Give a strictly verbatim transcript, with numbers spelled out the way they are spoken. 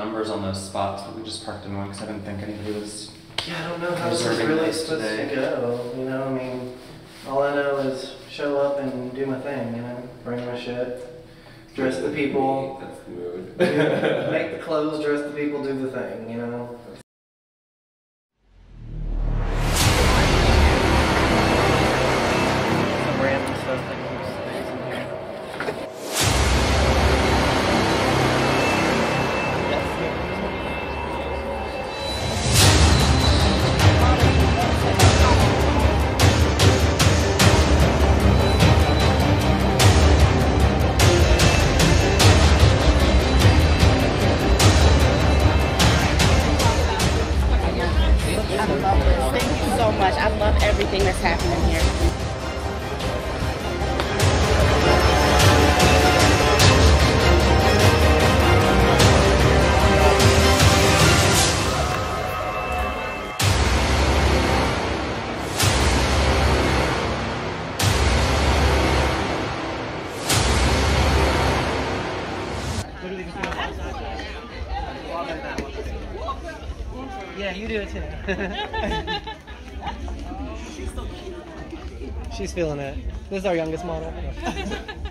numbers on those spots, but we just parked in one because I didn't think anybody was. Yeah, I don't know how this is really supposed today. to go. You know, I mean, all I know is show up and do my thing. You know, bring my shit, dress the people. That's the mood. Make the clothes, dress the people, do the thing. You know. Some random stuff that goes in here. I love this. Thank you so much. I love everything that's happening here. Yeah, you do it too. She's feeling it. This is our youngest model.